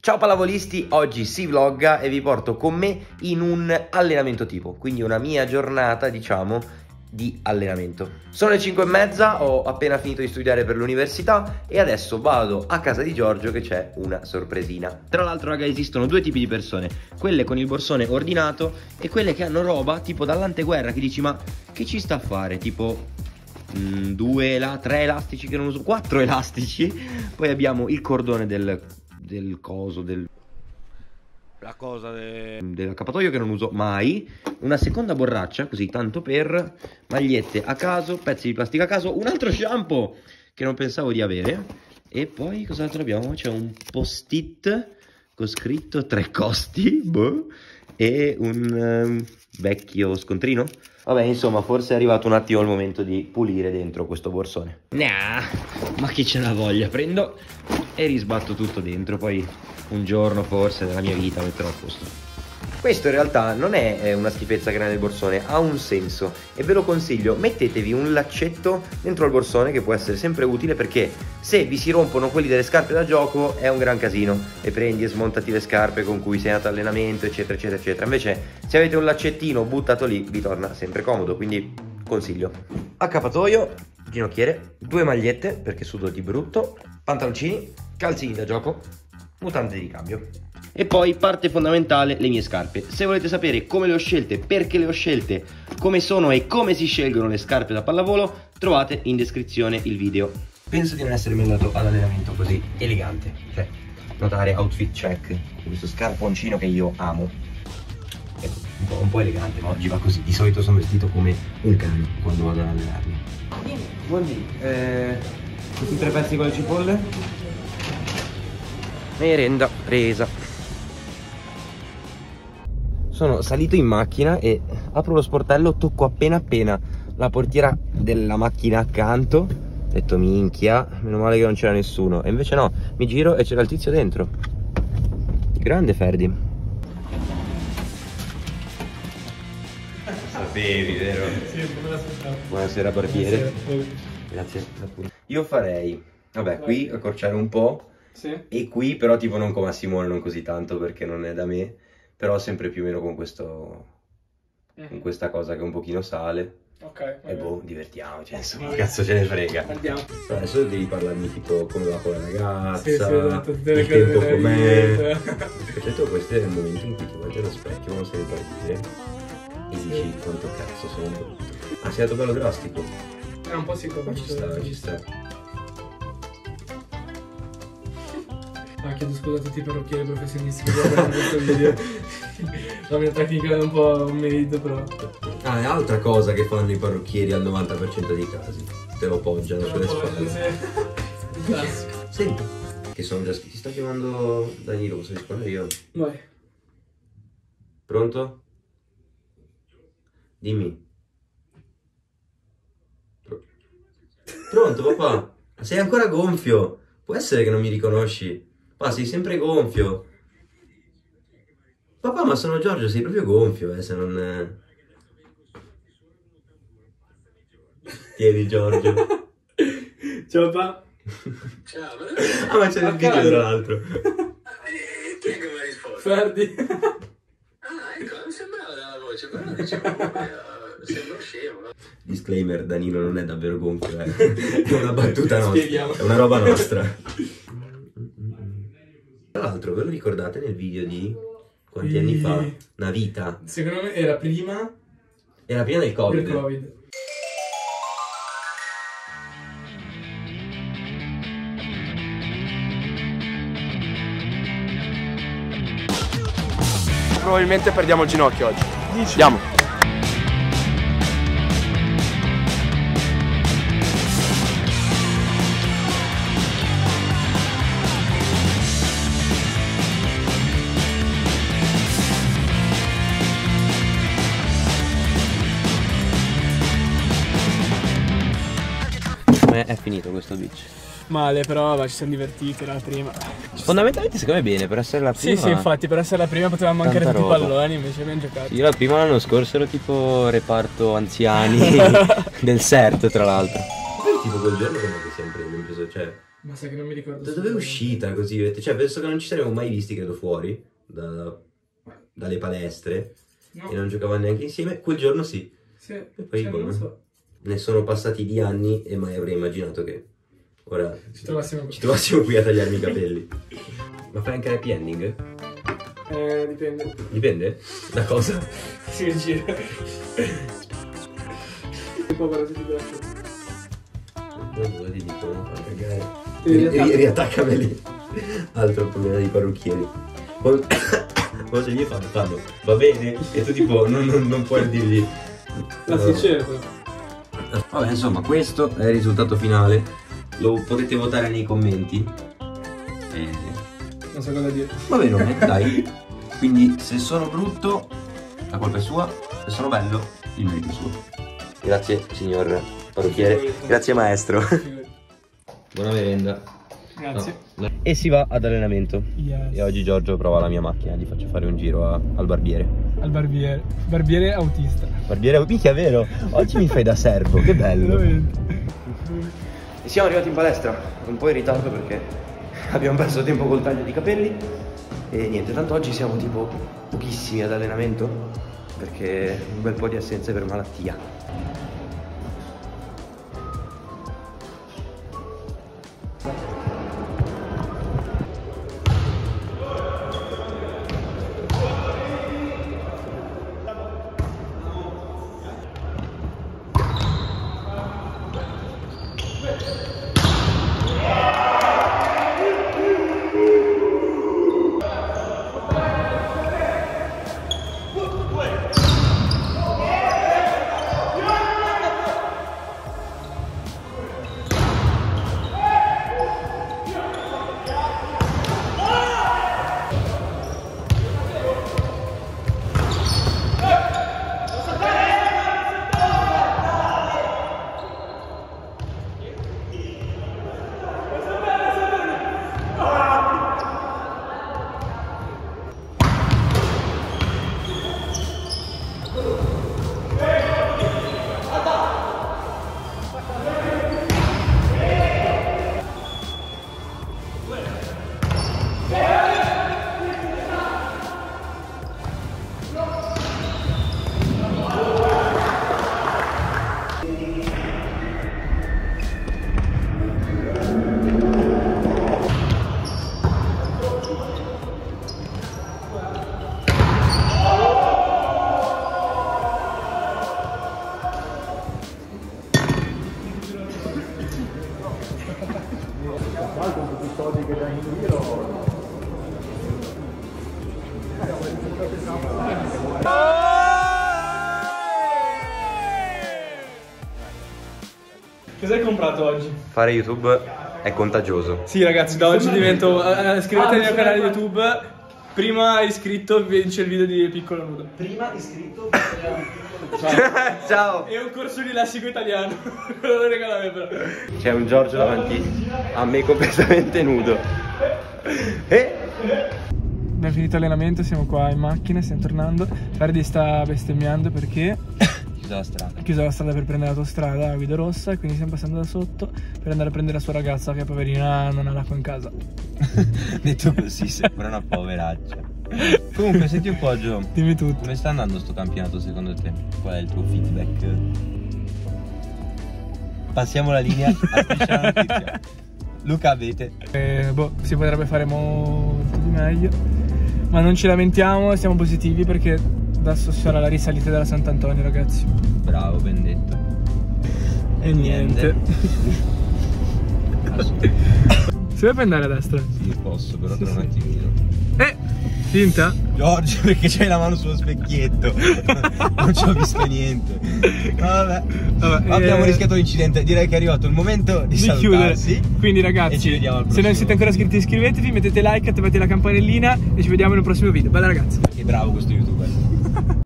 Ciao pallavolisti, oggi si vlogga e vi porto con me in un allenamento tipo, quindi una mia giornata, diciamo, di allenamento. Sono le 5:30, ho appena finito di studiare per l'università e adesso vado a casa di Giorgio che c'è una sorpresina. Tra l'altro, raga, esistono due tipi di persone: quelle con il borsone ordinato e quelle che hanno roba tipo dall'anteguerra, che dici ma che ci sta a fare? Tipo 3 elastici che non uso, 4 elastici. Poi abbiamo il cordone del coso, del accappatoio che non uso mai, una seconda borraccia così tanto per, magliette a caso, pezzi di plastica a caso, un altro shampoo che non pensavo di avere, e poi cos'altro abbiamo? C'è un post-it con scritto 3 costi, boh, e un vecchio scontrino. Vabbè, insomma, forse è arrivato un attimo il momento di pulire dentro questo borsone. Nah, ma chi ce la voglia, prendo e risbatto tutto dentro, poi un giorno forse della mia vita metterò a posto. Questo in realtà non è una schifezza che non è nel borsone, ha un senso e ve lo consiglio: mettetevi un laccetto dentro il borsone, che può essere sempre utile, perché se vi si rompono quelli delle scarpe da gioco è un gran casino e prendi e smontati le scarpe con cui sei andato allenamento, eccetera eccetera eccetera. Invece se avete un laccettino buttato lì vi torna sempre comodo, quindi consiglio. Accappatoio, ginocchiere, 2 magliette perché sudo di brutto, pantaloncini, calzini da gioco, mutande di ricambio. E poi parte fondamentale, le mie scarpe. Se volete sapere come le ho scelte, perché le ho scelte, come sono e come si scelgono le scarpe da pallavolo, trovate in descrizione il video. Penso di non essermi andato all'allenamento così elegante, cioè notare outfit check, questo scarponcino che io amo. È un po' elegante, ma oggi va così. Di solito sono vestito come un cane quando vado ad allenarmi. Buondì, questi 3 pezzi con le cipolle? Merenda presa. Sono salito in macchina e apro lo sportello, tocco appena la portiera della macchina accanto. Ho detto minchia, meno male che non c'era nessuno. E invece no, mi giro e c'era il tizio dentro. Grande Ferdi. Sapevi, vero? Sì, buonasera barbiere. Grazie. Io farei, vabbè, qui accorciare un po'. Sì. E qui però tipo non come a Simone, non così tanto perché non è da me, però sempre più o meno con questo, con questa cosa che un pochino sale. Ok. E boh, divertiamoci, insomma, che cazzo ce ne frega. Andiamo. Adesso devi parlarmi tipo come va con la ragazza, sì, esatto, il tempo com'è. Certo, questo è il momento in cui ti guardi allo specchio, non sei partire e dici quanto cazzo sono brutto. Ah, sei andato bello drastico? Un po' sì, come ci sta, ci sta. Ah, chiedo scusa a tutti i parrucchieri professionisti che guardano questo video. La mia tecnica è un po' un merito, però. Ah, è altra cosa che fanno i parrucchieri al 90% dei casi. Te lo poggiano sulle spalle. Classico. Senti, che sono già... Ti sta chiamando Danilo, posso rispondere io? Vai. Pronto? Dimmi. Pronto, papà? Sei ancora gonfio. Può essere che non mi riconosci? Ma sei sempre gonfio. Papà, ma sono Giorgio, sei proprio gonfio, se non... Tieni Giorgio. Ciao papà. Ciao. Ah, ma c'è il video tra l'altro. Chi è che mi ha risposto? Ferdi. Ah, ecco, non sembrava dalla voce, però dicevo, sembra scemo. Disclaimer, Danilo non è davvero gonfio, è una battuta nostra. Spieghiamo. È una roba nostra. Tra l'altro, ve lo ricordate nel video di quanti anni fa? Una vita? Secondo me era prima. Era prima del Covid. Del Covid. Probabilmente perdiamo il ginocchio oggi. Dici? Andiamo. È finito questo beach. Male, però vabbè, ci siamo divertiti, era la prima. Fondamentalmente secondo me bene, per essere la prima. Sì, sì, infatti, per essere la prima potevamo mancare tutti i palloni, invece abbiamo giocato. Io la prima l'anno scorso ero tipo reparto anziani del CERT, tra l'altro. Tipo quel giorno come che sempre abbiamo preso, cioè Ma sai che non mi ricordo. Da dove è uscita così? Cioè, penso che non ci saremmo mai visti, credo, fuori dalle palestre. No. E non giocavamo neanche insieme. Quel giorno sì. Sì, E poi cioè, non lo so. ne sono passati di anni e mai avrei immaginato che ora Ci trovassimo qui a tagliarmi i capelli. Ma fai anche happy ending? Dipende. Dipende? Da cosa? Si gira. Che povero se ti piace. Cosa ti dico? Non fa cagare. Riattaccameli. Altro problema di parrucchieri. Cosa gli fanno? Va bene? E tu tipo non puoi dirgli. Sincero. Vabbè, insomma, questo è il risultato finale. Lo potete votare nei commenti. Non so cosa dire. Va bene, dai. Quindi se sono brutto, la colpa è sua. Se sono bello, il merito è suo. Grazie signor parrucchiere. Grazie maestro. Buona merenda. Grazie. No. E si va ad allenamento. Yes. E oggi Giorgio prova la mia macchina. Gli faccio fare un giro al barbiere. Al barbiere. Barbiere autista. Barbiere, minchia, vero? Oggi mi fai da servo, che bello. Veramente. E siamo arrivati in palestra, un po' in ritardo perché abbiamo perso tempo col taglio di capelli. E niente, tanto oggi siamo tipo pochissimi ad allenamento perché un bel po' di assenze per malattia. Cosa hai comprato oggi? Fare YouTube è contagioso. Sì ragazzi, da oggi divento... iscrivetevi al mio canale YouTube. Prima iscritto vince il video di Piccolo Nudo. Prima iscritto. Ciao. E un corso di lessico italiano. Quello lo regala a me però. C'è un Giorgio davanti a me completamente nudo. Abbiamo finito l'allenamento, siamo qua in macchina, stiamo tornando. Ferdi sta bestemmiando perché Chiusa la strada. ha chiuso la strada per prendere l'autostrada a guida rossa e quindi stiamo passando da sotto per andare a prendere la sua ragazza che poverina non ha l'acqua in casa. Detto così sembra una poveraccia. Comunque senti un po' Gio, Dimmi tutto. come sta andando sto campionato secondo te? Qual è il tuo feedback? Passiamo la linea a Striscia la Notizia. Luca Abete. Si potrebbe fare molto di meglio, ma non ci lamentiamo, siamo positivi perché adesso si sarà la risalita della Sant'Antonio, ragazzi. Bravo, ben detto. E niente. Si vuoi andare a destra? Sì, posso, però Sì, per un sì. attimino. Finta? Giorgio, perché c'hai la mano sullo specchietto. Non ci ho visto niente. Vabbè. Abbiamo rischiato l'incidente. Direi che è arrivato il momento di salutarsi. Chiudere. Quindi ragazzi, E ci vediamo al se prossimo. non siete ancora iscritti iscrivetevi, mettete like, attivate la campanellina e ci vediamo nel prossimo video. Bella ragazzi. Che bravo questo youtuber.